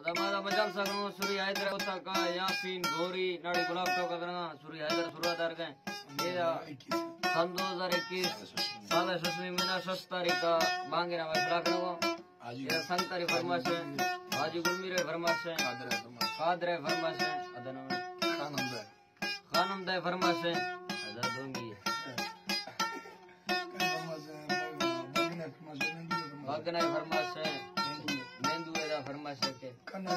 अदामादा मजल सकनो सूरी हैदर उता का यासीन गोरी नाड़ी गुलाब टोका करना सूरी हैदर सुरदार गए मेरा सन 2021 साला शशमी महीना 6 तारीख का मांगेरा फैसला करो ये संतारी फरमाइश है हाजी गुलमीरे फरमाइश है कादरे फरमाइश है अदन खानम दे फरमाइश है अदर दूंगी बागने फरमाइश है फरमाइश के कन्ना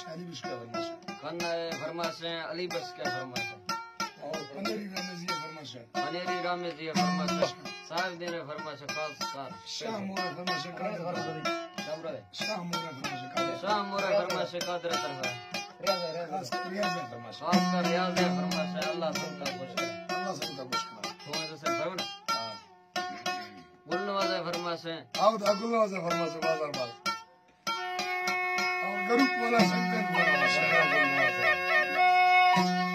फरमाइश है अली बस के फरमाइश है और पनेरी रामेजी फरमाइश है साहब दिन फरमाइश है खास शाह मोरा फरमाइश है कादर तरफ खास रियाज फरमाइश खास कर रियाज फरमाइश है अल्लाह सबका खुश करे तो से फरमाना हां गुलनवाज फरमाइश है आओ गुलनवाज फरमाइश है बाजार बात गरुप वाला संगन वाला